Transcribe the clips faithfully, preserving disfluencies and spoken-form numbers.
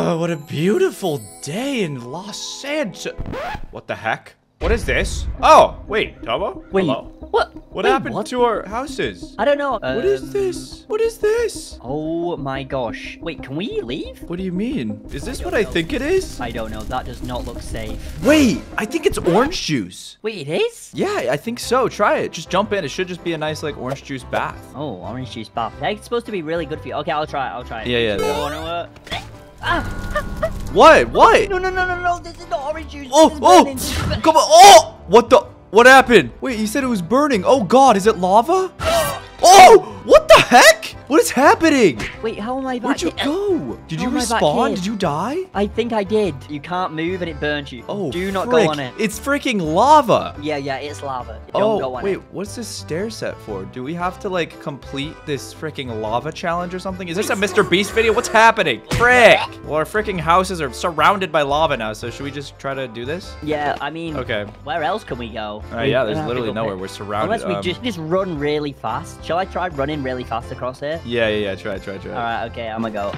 Oh, what a beautiful day in Los Angeles. What the heck? What is this? Oh, wait, Tomo? Wait, hello? what? What Wait, happened what? to our houses? I don't know. What is um, this? What is this? Oh my gosh. Wait, can we leave? What do you mean? Is this I what don't I know. think it is? I don't know. That does not look safe. Wait, I think it's orange juice. Wait, it is? Yeah, I think so. Try it. Just jump in. It should just be a nice, like, orange juice bath. Oh, orange juice bath. That's supposed to be really good for you. Okay, I'll try it. I'll try it. Yeah, yeah, Oh, yeah. no, uh, ah, What? What? no, no, no, no, no. This is not orange juice. Oh, This is oh! burning. This is bur- Come on! Oh! What the? What happened? Wait, you said it was burning. Oh God, is it lava? Oh! What the heck? What is happening? Wait, how am I back Where'd you here? go? Did How you am I back respawn? here? Did you die? I think I did. You can't move and it burns you. Oh, Do not frick. go on it. It's freaking lava. Yeah, yeah, it's lava. Don't Oh, go on wait, it. what's this stair set for? Do we have to, like, complete this freaking lava challenge or something? Is this a Mister Beast video? What's happening? Frick! Well, our freaking houses are surrounded by lava now, so should we just try to do this? Yeah, I mean, Okay. where else can we go? Uh, We yeah, don't there's have to literally go nowhere. there. We're surrounded. Unless we um, just just run really fast. Shall I try running really fast across here? Yeah, yeah, yeah. Try, try, try. All right, okay, I'm gonna go.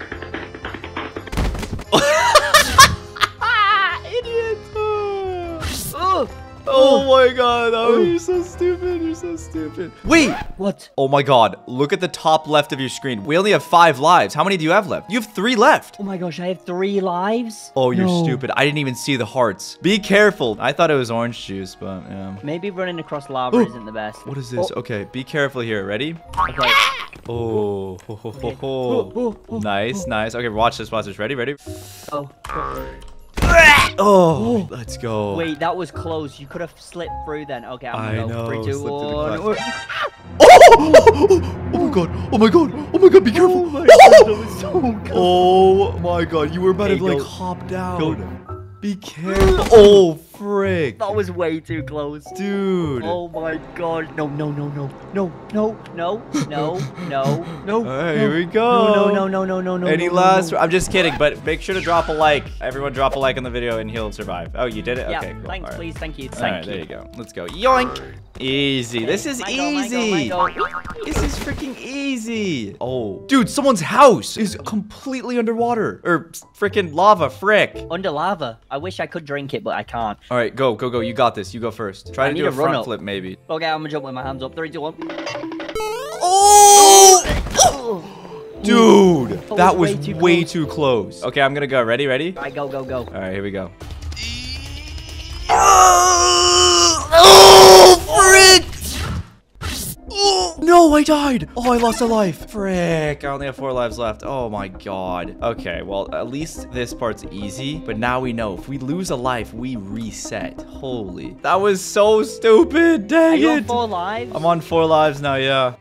Idiot! Oh, Oh my God! Oh, you're so stupid. You're so stupid. Wait! what? Oh my God! Look at the top left of your screen. We only have five lives. How many do you have left? You have three left. Oh my gosh, I have three lives. Oh, you're No. stupid. I didn't even see the hearts. Be careful. I thought it was orange juice, but yeah. Maybe running across lava Oh. isn't the best. What is this? Oh, Okay, be careful here. Ready? okay. Oh, ho, ho, ho, ho. Oh, oh, oh, Nice, nice. Okay, watch this, watch this. Ready, ready? oh. Oh, let's go. Wait, that was close. You could have slipped through then. Okay, I'm I gonna go. know, Three, two, slipped through the one. Oh! Oh my God! Oh my God! Oh my God! Be careful! Oh my God, that was so good. Oh my God! You were about Hey, to like go- hop down. go- Be careful! Oh frick! That was way too close. Dude! Oh my God. No, no, no, no. No, no, no, no, no, no. All right, here we go. No, no, no, no, no, no. Any no, last? No, no. I'm just kidding, but make sure to drop a like. Everyone, drop a like on the video, and he'll survive. Oh, you did it? Yeah, Okay, cool. thanks, All right. please, thank you, All thank right, you. there you go. Let's go. Yoink! Easy. This is My go, my go, easy. my go. This is freaking easy. Oh, dude, someone's house is completely underwater or freaking lava. Frick. Under lava. I wish I could drink it, but I can't. All right, go, go, go. You got this. You go first. Try I to need do a to run front up. flip, maybe. Okay, I'm gonna jump with my hands up. Three, two, one. Oh! Oh! Dude, That that was was way too way close. too close. Okay, I'm gonna go. Ready, ready? All right, go, go, go. All right, here we go. Oh, frick! Oh, no, I died. Oh, I lost a life. Frick, I only have four lives left. Oh my God. Okay, well, at least this part's easy. But now we know if we lose a life, we reset. Holy. That was so stupid. Are Dang you on it. four lives? I'm on four lives now, yeah.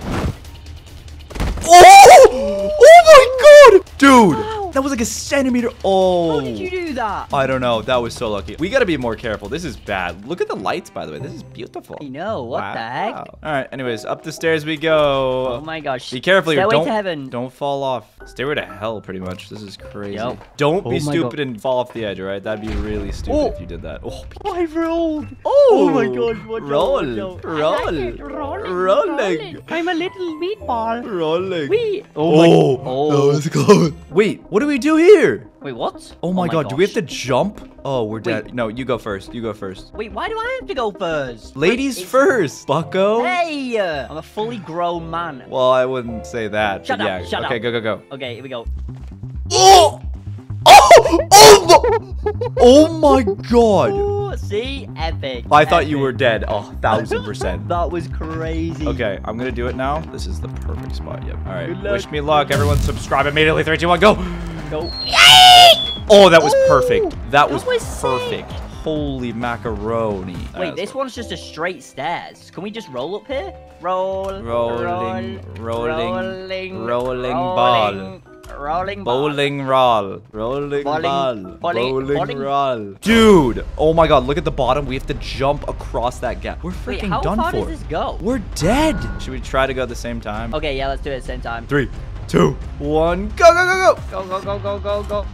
Oh! Oh my God! Dude, Wow. that was like a centimeter. Oh. How did you do that? I don't know. That was so lucky. We gotta be more careful. This is bad. Look at the lights, by the way. This is beautiful. I know. What the heck? Wow. All right. Anyways, up the stairs we Oh go. my gosh. Be careful here. Stairway Don't to heaven. don't fall off. Stairway to hell, pretty much. This is crazy. Yep. Don't Oh be my stupid God. and fall off the edge. All right. That'd be really stupid Oh. if you did that. Oh. be- I rolled. Oh, my gosh, watch out, roll, watch out. roll, Rolling, rolling, I'm a little meatball. rolling. Wee. Oh my. Oh, Oh. that was close. Wait, what do we do here? Wait, what? Oh my, God, do we have to gosh. jump? Oh, we're dead. Wait. No, you go first. You go first. Wait, why do I have to go first? Ladies Wait, it's- first, bucko. Hey! uh, I'm a fully grown man. Well, I wouldn't say that. Shut but up, yeah. shut okay, up. go, go, go. Okay, here we go. Oh! Oh! Oh! my- Oh my God! Ooh, see? Epic. I thought you epic. were dead. Oh, thousand percent. That was crazy. Okay, I'm gonna do it now. This is the perfect spot. Yep. All right. Good luck. Wish me luck. Everyone, subscribe immediately. Three, two, one, go. Go. Oh, that was Ooh, perfect. That was, that was sick. perfect. Holy macaroni. Wait, That this was- one's just a straight stairs. Can we just roll up here? Roll. Rolling, roll, rolling, rolling, rolling ball. rolling, Rolling ball. Bowling roll. Rolling Bowling- ball. bowling- Bowling bowling- roll. Dude. Oh my God. Look at the bottom. We have to jump across that gap. We're freaking Wait, how done far for. does this go? We're dead. Should we try to go at the same time? Okay, yeah, let's do it at the same time. Three, two, one, go, go, go, go. Go, go, go, go, go, go.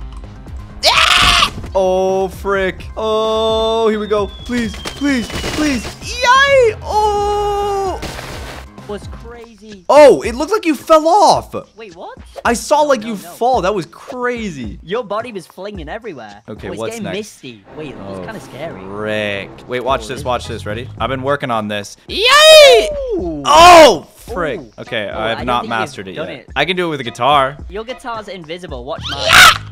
Oh, frick. Oh, here we go. Please, please, please. Yay. Oh. Was crazy. crazy. Oh, it looked like you fell off. Wait, what? I saw like no, you no. fall. That was crazy. Your body was flinging everywhere. Okay, oh, it's what's getting next? misty. Wait, it was Oh, kind of scary. Frick. Wait, watch Oh, this. this Watch is- this. Ready? I've been working on this. Yay! Ooh. Oh, frick. Ooh. Okay, Oh, I I have don't not think you've mastered it done yet. it. I can do it with a guitar. Your guitar's invisible. Watch mine.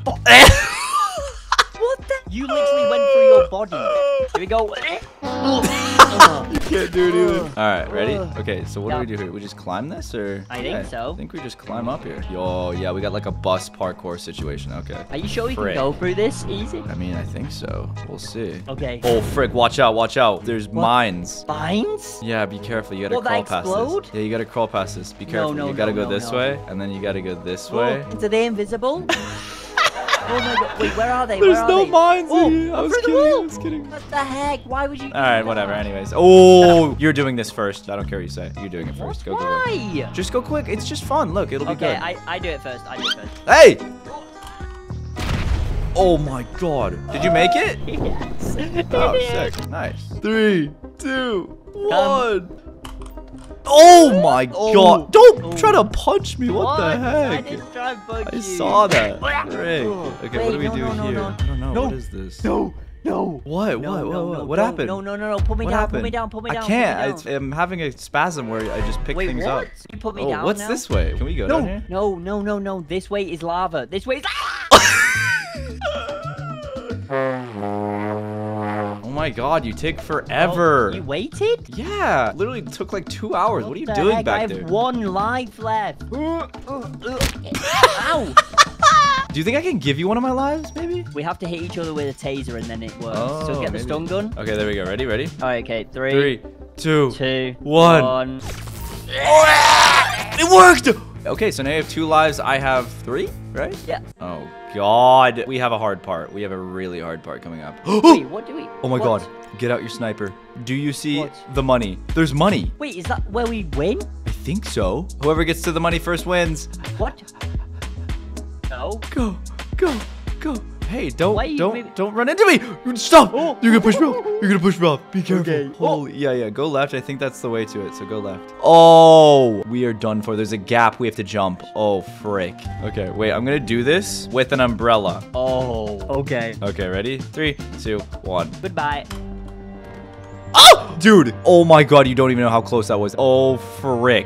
What the? You literally went through your body. Here we go. You can't do it either. All right, ready? Ugh. Okay, so what do Yeah. we do here? We just climb this, or? I think so. I think we just climb up here. Yo, yeah, we got like a bus parkour situation. Okay. Are you sure we Frick. can go through this easy? I mean, I think so. We'll see. Okay. Oh, frick! Watch out! Watch out! There's mines. Vines? Yeah, be careful. You gotta Will crawl that past explode? this. Yeah, you gotta crawl past this. Be careful. no, you gotta no, go no, this no. way, and then you gotta go this way. Oh, are they invisible? Oh my god. Wait, where are they? There's where are no they? mines Oh, in here. I I'm was through the kidding. I wall. was kidding. What the heck? Why would you do All right, that? whatever. Anyways. Oh, you're doing this first. I don't care what you say. You're doing it first. Go, go, go. Why? Just go quick. It's just fun. Look, it'll be Okay, good. I, I do it first. I do it first. Hey! Oh my god. Did you make it? Yes. Oh, sick. Nice. Three, two, Come. one. Oh my Oh. god. Don't Oh. try to punch me. What, the I heck? didn't try and bug I you. saw that. Frick. Oh. Okay, Wait, what do we no, do no, no, here? no. I don't know. No. What is this? No, no. What? No, what? no, What? no, What? What don't- happened? No, no, no, no. Put me What down. happened? Put me down. Put me down. I can't. Put me It's, down. I'm having a spasm where I just pick Wait, things what? up. You put me Oh, down what's now? this way? Can we go down here? No, no, no, no. This way is lava. This way is. Oh my god, you take forever. Oh, you waited? Yeah, literally took like two hours. What, are you the doing heck? back I there? have one life left. Ow! Do you think I can give you one of my lives, maybe? We have to hit each other with a taser and then it works. Oh, so get the maybe. stun gun. Okay, there we go. Ready? Ready? Alright, okay. Three, Three, two, two, one. one. It worked! Okay, so now you have two lives. I have three, right? Yeah. Oh god. We have a hard part. We have a really hard part coming up. Wait, what do we? Oh my what? god. Get out your sniper. Do you see What? the money? There's money. Wait, is that where we win? I think so. Whoever gets to the money first wins. What? No. Go, go, go. Hey, don't, Why are you don't, moving- don't run into me. Stop. Oh. You're gonna push me off. You're gonna push me off. Be careful. Okay. Holy, yeah, yeah. Go left. I think that's the way to it. So go left. Oh, we are done for. There's a gap. We have to jump. Oh, frick. Okay, wait. I'm gonna do this with an umbrella. Oh. Okay. Okay, ready? Three, two, one. Goodbye. Oh, dude. Oh my god. You don't even know how close that was. Oh, frick.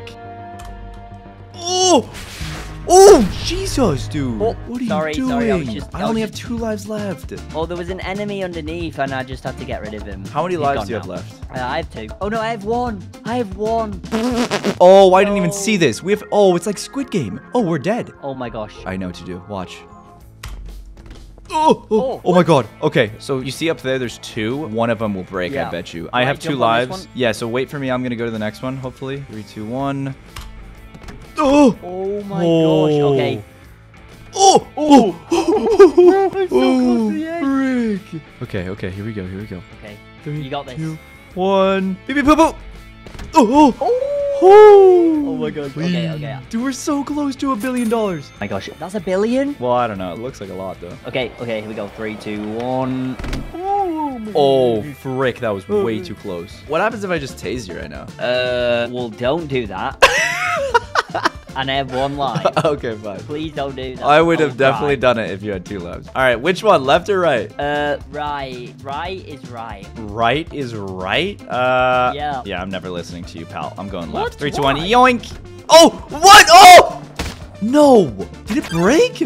Oh. Oh, Jesus, dude. Oh, what are sorry, you doing? sorry, I was just- I I was only just- have two lives left. Oh, there was an enemy underneath and I just had to get rid of him. How many He's lives gone do you have now. left? Uh, I have two. Oh no, I have one. I have one. Oh, I didn't even No. see this. We have. Oh, it's like Squid Game. Oh, we're dead. Oh my gosh. I know what to do. Watch. Oh, oh, Oh, oh my god. Okay, so you see up there, there's two. One of them will break, I Yeah. bet you. Do I I have two jump on this lives. one? Yeah, so wait for me. I'm going to go to the next one, hopefully. Three, two, one. Oh! Oh my Oh. gosh. Okay. Oh! Oh! Oh! I'm so close to the edge. Frick. Okay, okay, here we go, here we go. Okay. Three, You got this. two, one. Beep, beep, boop, boop. Oh! Oh! Oh. Oh, Oh my god. Okay, okay. Dude, we're so close to a billion dollars. My gosh. That's a billion? Well, I don't know. It looks like a lot, though. Okay, okay, here we go. Three, two, one. Oh, frick. That was way too close. What happens if I just tase you right now? Uh, well, don't do that. And I have one life. Okay, fine. Please don't do that. I would Oh, have definitely right. done it if you had two lives. All right, which one? Left or right? Uh, right. Right is right. Right is right? Uh, Yeah. Yeah, I'm never listening to you, pal. I'm going What? left. Three, two, one. Why? Yoink. Oh, what? Oh! No. Did it break?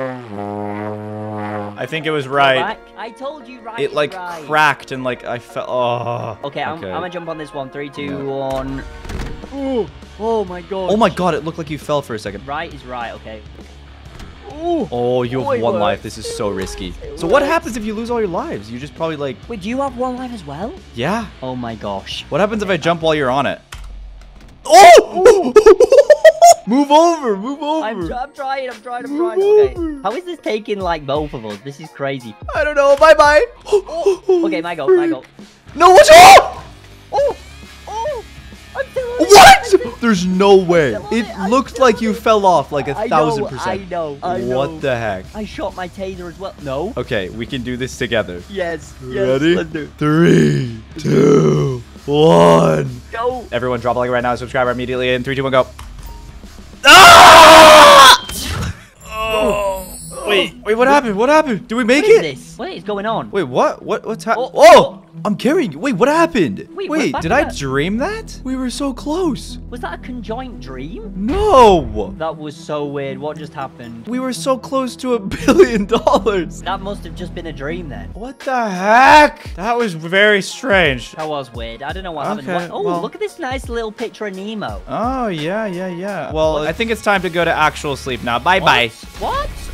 I think it was right. Right? I told you right It is like right. cracked and like I felt. Oh. Okay, I'm, Okay. I'm gonna jump on this one. Three, two, Yeah. one. Oh, oh my god. Oh my god! It looked like you fell for a second. Right is right. Okay. Oh, you have Oh, it one worked. life. This is so risky. It So what worked. happens if you lose all your lives? You just probably like, Wait, do you have one life as well? yeah. Oh my gosh. What happens if I jump while you're on it? Oh! Move over, move over. I'm, I'm trying. I'm trying. I'm Move trying. Okay. over. How is this taking like both of us? This is crazy. I don't know. Bye bye. Okay, my go. My go. No, what's wrong? Oh, oh, I'm still on it. What? There's no way. still on It it, I'm looked still like on you it. fell off like a I thousand know, percent. I know. I know. What the heck? I shot my taser as well. No. Okay, we can do this together. Yes. Yes. Ready? Let's do it. Three, two, one. Go. Everyone drop a like right now. Subscribe immediately in three, two, one, go. Wait, what happened? What happened? Did we make What is it? this? What is going on? Wait, what? What? What's happening? Oh, Oh, I'm carrying you. Wait, what happened? Wait, we're Wait, back did at I that- dream that? We were so close. Was that a conjoined dream? No. That was so weird. What just happened? We were so close to a billion dollars. That must have just been a dream then. What the heck? That was very strange. That was weird. I don't know what happened. Okay, What- Oh, well- look at this nice little picture of Nemo. Oh, yeah, yeah, yeah. Well, I think it's time to go to actual sleep now. Bye-bye. What? What?